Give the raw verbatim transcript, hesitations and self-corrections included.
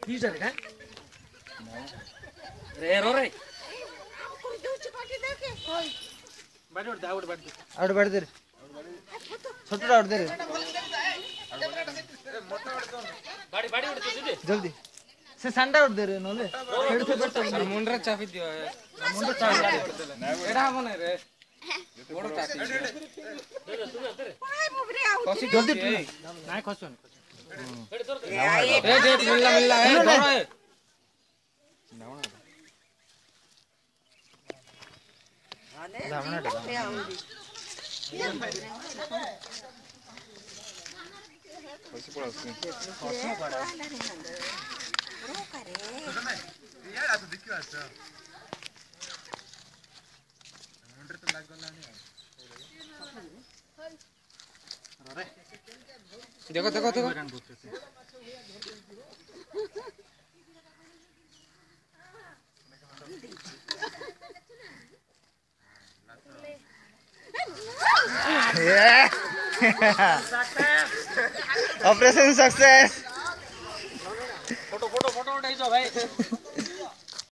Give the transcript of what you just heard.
teacher का रे रो रे बाड़ी उड़ आउट बाड़ी आउट बाड़ी दे छोटा आउट दे बाड़ी बाड़ी उड़ दे जल्दी से संडा आउट दे रे नले हेड से बैठ मुंडरा चाबी दियो मुंडरा चाबी एडा मने रे बड़ चाबी दे दे सुन दे कोसी जल्दी नाही खसुन रे दे मिलला मिलला ए धरो ए धामना धामना कैसे पड़ा उसने कैसे पड़ा रो करे यार आ तो देखियो अच्छा मुंडर तो लाग गला नहीं रे देखो देखो देखो operation success photo photo photo उठाइছো भाई